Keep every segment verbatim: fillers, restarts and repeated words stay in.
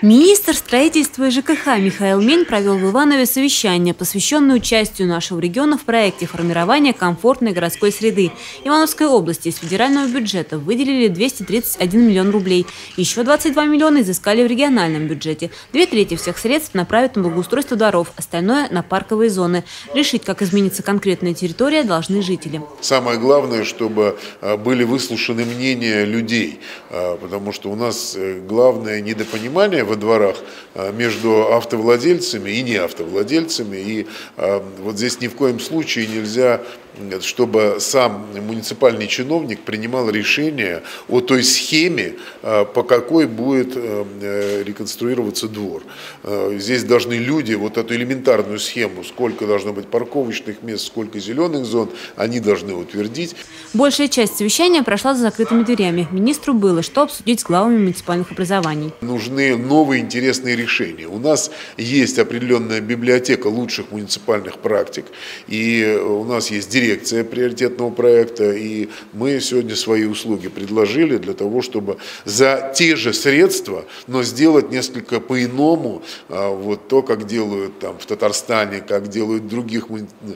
Министр строительства и ЖКХ Михаил Мень провел в Иванове совещание, посвященное участию нашего региона в проекте формирования комфортной городской среды. Ивановской области из федерального бюджета выделили двести тридцать один миллион рублей. Еще двадцать два миллиона изыскали в региональном бюджете. Две трети всех средств направят на благоустройство дворов, остальное – на парковые зоны. Решить, как изменится конкретная территория, должны жители. Самое главное, чтобы были выслушаны мнения людей, потому что у нас главное недопонимание во дворах между автовладельцами и не автовладельцами. И вот здесь ни в коем случае нельзя, чтобы сам муниципальный чиновник принимал решение о той схеме, по какой будет реконструироваться двор. Здесь должны люди вот эту элементарную схему, сколько должно быть парковочных мест, сколько зеленых зон, они должны утвердить. Большая часть совещания прошла за закрытыми дверями. Министру было что обсудить с главами муниципальных образований. Нужны новые интересные решения. У нас есть определенная библиотека лучших муниципальных практик, и у нас есть дирекция приоритетного проекта, и мы сегодня свои услуги предложили для того, чтобы за те же средства, но сделать несколько по-иному вот то, как делают там в Татарстане, как делают в других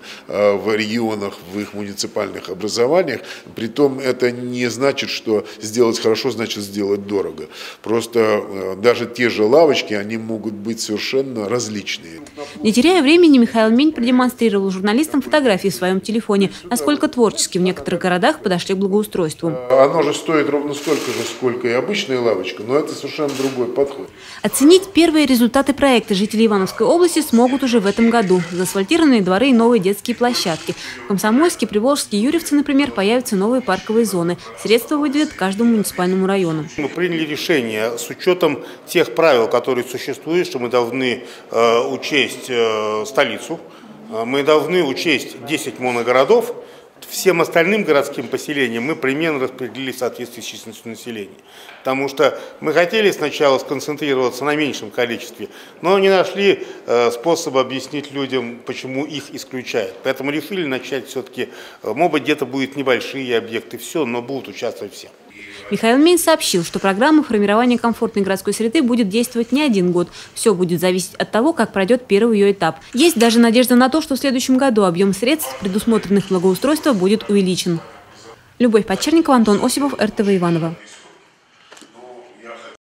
в регионах, в их муниципальных образованиях. Притом это не значит, что сделать хорошо, значит сделать дорого. Просто даже те же лавочки, они могут быть совершенно различные. Не теряя времени, Михаил Мень продемонстрировал журналистам фотографии в своем телефоне, насколько творчески в некоторых городах подошли к благоустройству. Оно же стоит ровно столько же, сколько и обычная лавочка, но это совершенно другой подход. Оценить первые результаты проекта жители Ивановской области смогут уже в этом году. Заасфальтированные дворы и новые детские площадки. В Комсомольске, Приволжске и Юрьевце, например, появятся новые парковые зоны. Средства выделят каждому муниципальному району. Мы приняли решение с учетом тех правил, которые существуют, что мы должны э, учесть э, столицу, мы должны учесть десять моногородов. Всем остальным городским поселениям мы примерно распределили в соответствии с численностью населения. Потому что мы хотели сначала сконцентрироваться на меньшем количестве, но не нашли э, способа объяснить людям, почему их исключают. Поэтому решили начать все-таки, может быть, где-то будут небольшие объекты, все, но будут участвовать все. Михаил Мень сообщил, что программа формирования комфортной городской среды будет действовать не один год. Все будет зависеть от того, как пройдет первый ее этап. Есть даже надежда на то, что в следующем году объем средств, предусмотренных благоустройства, будет увеличен. Любовь Подчерникова, Антон Осипов, эр тэ вэ Иваново.